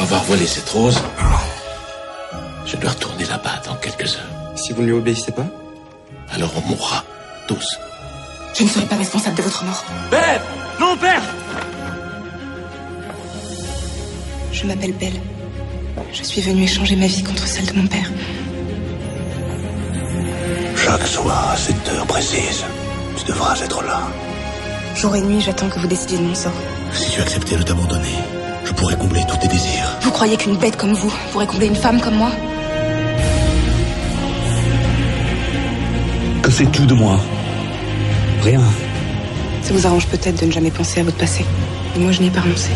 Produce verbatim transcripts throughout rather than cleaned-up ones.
avoir volé cette rose, je dois retourner là-bas dans quelques heures. Si vous ne lui obéissez pas? Alors on mourra, tous. Je ne serai pas responsable de votre mort. Père! Non, père! Je m'appelle Belle. Je suis venue échanger ma vie contre celle de mon père. Chaque soir, à cette heure précise, tu devras être là. Jour et nuit, j'attends que vous décidiez de mon sort. Si tu acceptais de t'abandonner, je pourrais combler tous tes désirs. Vous croyez qu'une bête comme vous pourrait combler une femme comme moi? Que sais-tu de moi? Rien. Ça vous arrange peut-être de ne jamais penser à votre passé. Et moi, je n'y ai pas renoncé.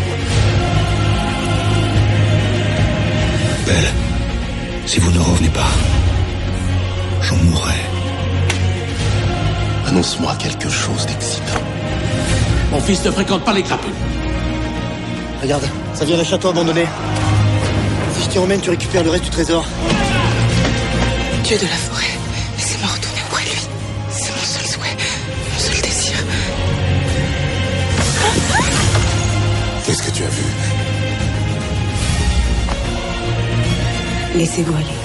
Belle, si vous ne revenez pas, j'en mourrai. Annonce-moi quelque chose d'excitant. Mon fils ne fréquente pas les crapules. Regarde, ça vient d'un château abandonné. Si je t'y emmène, tu récupères le reste du trésor. Dieu de la forêt, laissez-moi retourner auprès de lui. C'est mon seul souhait, mon seul désir. Qu'est-ce que tu as vu? Laissez-vous aller.